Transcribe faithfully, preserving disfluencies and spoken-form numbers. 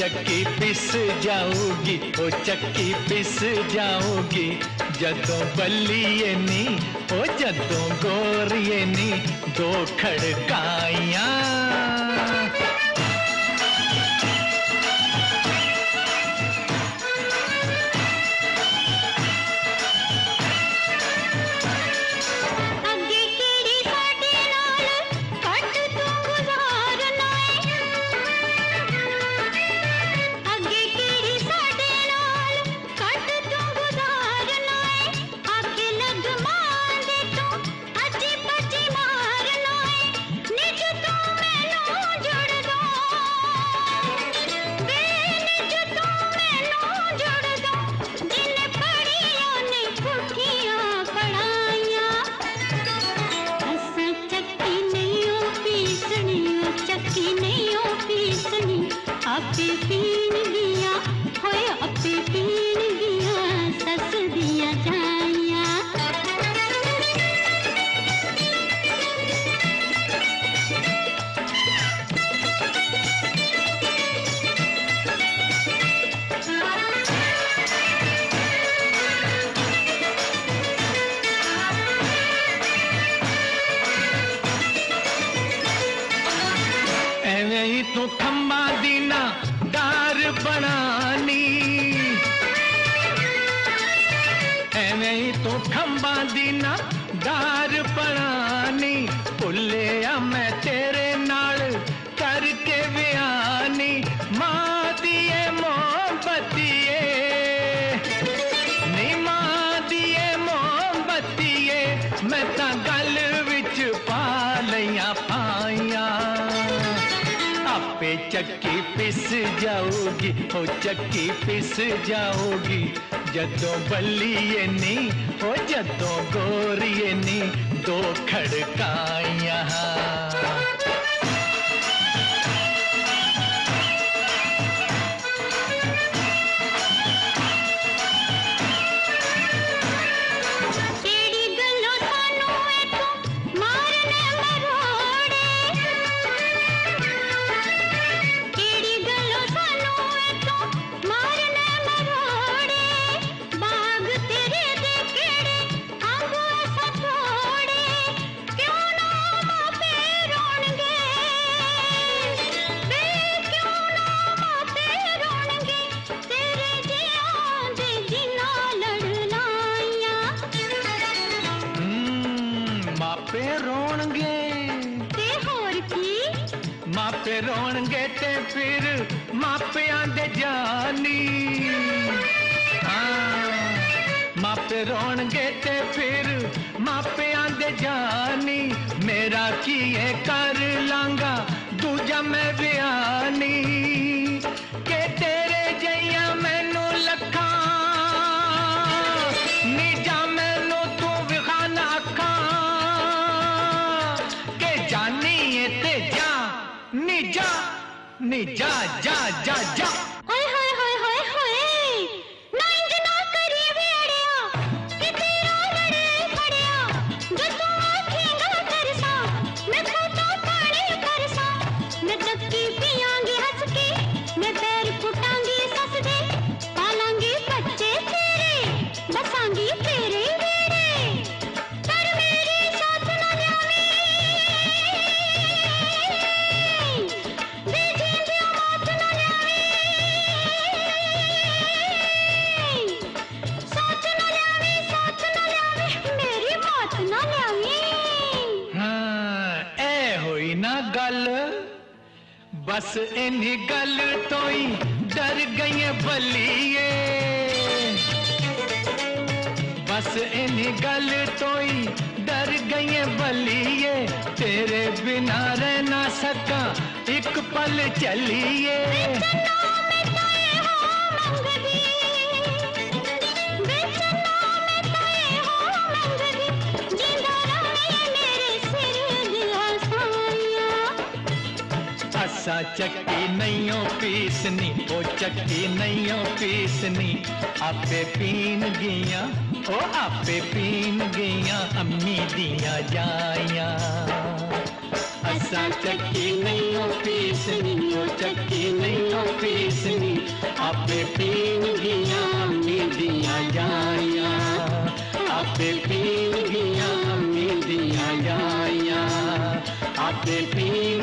चक्की पिस जाऊगी, ओ चक्की पिस जाऊगी जदों बल्लिए नी, ओ जदों गोरिए नी दो खड़काइयां। आपे पीन दिया होए, आपे पीन दिया सस दिया जाया। एवें ही तू खम्बा दी ना डार बनानी, एवें ही तू खम्बा दी ना डार बनानी, भुले आ मैं तेरे नाल करके बयानी। मां दिए मोहब्बतिए नी, मां दिए मोहब्बतिए मैं तां गल विच पा लियां पाइयां। आपे चक्की पिस जाओगी, ओ चक्की पिस जाओगी जदों बल्लिए नी, ओ जदों गोरिए नी दो खड़काइयां। मापे रोणगे ते होर की, मापे रोणगे ते फिर मापियां दे जानी। हाँ मापे रोणगे ते फिर मापियां दे जानी, मेरा की है कर लांगा दूजा मैं बयानी। के तेरे जइया मैनू लखा नी जा मैनू तू विखाना अखा, नी जा नी जा जा जा जा। हाय हाय हाय हाय हाय, ना इंज ना करी वेड़िया कि तेरा लड़े फड़िया, जो तू आखेगा तरसा मैं खोता पानी बरसा। मैं चक्की पियांगी हंस के, मैं पैर फुटांगी सस दे, पालांगी बच्चे तेरे बसांगी तेरे वेड़े, पर मेरे साथ ना जावे ना गल। बस इन्हीं गल तो ही डर गई बलिए, बस इन्हीं गल तो ही डर गई बलिए, तेरे बिना रह ना सका एक पल चलिए। असा चक्की नहीं हो पीसनी, ओ चक्की नहीं हो पीसनी, आपे पीन गिया, ओ आपे पीन गिया अम्मी दिया जाया। असा चक्की नहीं ओ पीसनी, ओ चक्की नहीं ओ पीसनी, आपे पीन गिया अम्मी दिया जाया, आपे पीन गिया अम्मी दिया जाया, आपे पीन